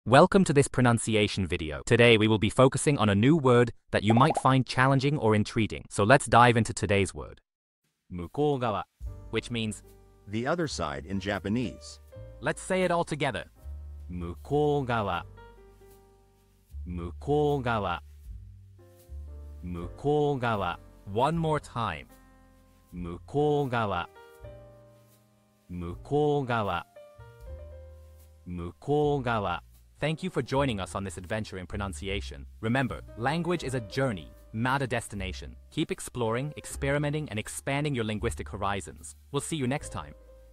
Welcome to this pronunciation video. Today we will be focusing on a new word that you might find challenging or intriguing. So let's dive into today's word. 向こう側, which means the other side in Japanese. Let's say it all together. 向こう側, 向こう側, 向こう側. One more time. 向こう側, 向こう側, 向こう側. Thank you for joining us on this adventure in pronunciation. Remember, language is a journey, not a destination. Keep exploring, experimenting, and expanding your linguistic horizons. We'll see you next time.